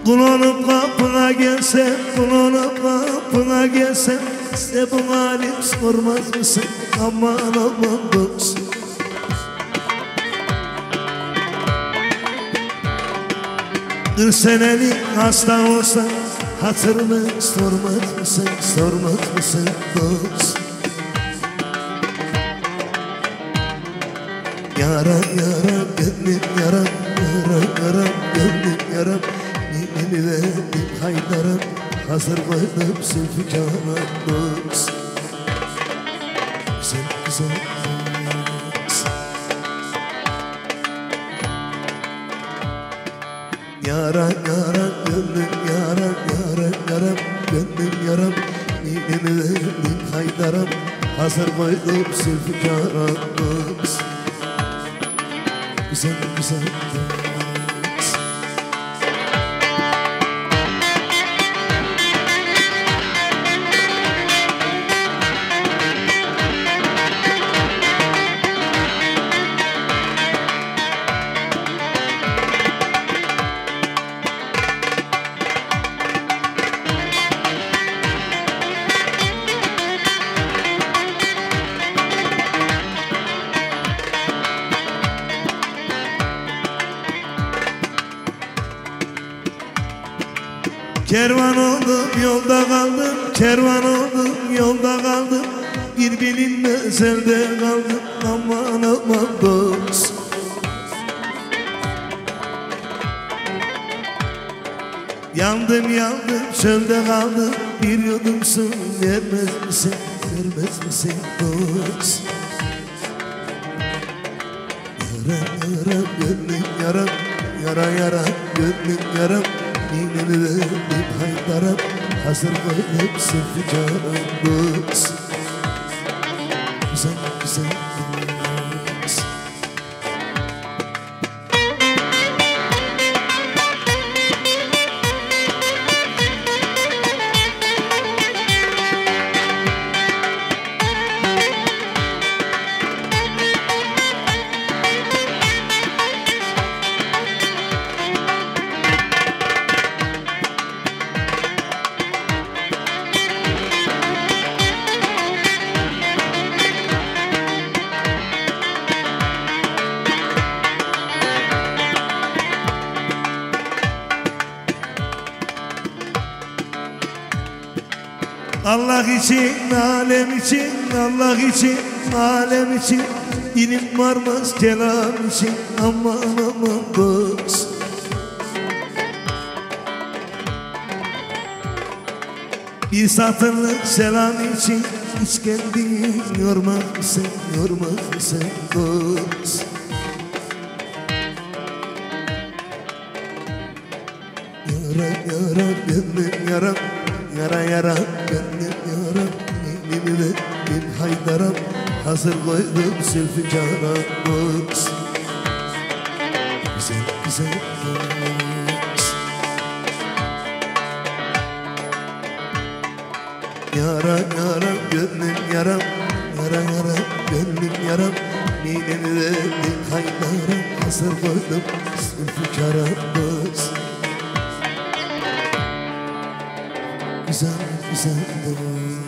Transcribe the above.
Bulanıp kapına gelsem, bulanıp kapına gelsem, size bu halim sormaz mısın? Aman aman dostum. Bir senelik hasta olsa hatırını sormaz mısın? Sormaz mısın dost? Yaram yaram gönlüm yaram, yaram yaram gönlüm yaram. Ninemi verdim haydarım, hazır koydum Zülfikar'a dost. Güzel güzel dost. Yaram yaram gönlüm yaram, yaram yaram gönlüm yaram. Ninemi verdim haydarım, hazır koydum Zülfikar'a dost. Güzel güzel dost. Kervan oldum yolda kaldım, kervan oldum yolda kaldım. Bir bilinmez elde kaldım, aman aman dost. Yandım yandım çölde kaldım, bir yudum su vermez misin, vermez misin dost? Yaram yaram gönlüm yaram, yara yara gönlüm yaram. Ninemi verdim haydarım, hazır koydum Zülfikar'a dost. Güzel güzel dost. Allah için, alem için, Allah için, alem için, dilim varmaz kelam için, aman aman dost. Bir satırlık selam için, hiç kendini yormaz mısın, yormaz mısın dost? Yaram yaram gönlüm yaram, yara yara gönlüm yaram. Ninemi verdim haydarım, hazır koydum Zülfikar'a dost. Güzel güzel dost. Yara yara gönlüm yaram, yara yara gönlüm yaram. Ninemi verdim haydarım, hazır koydum Zülfikar'a dost. Güzel güzel dost.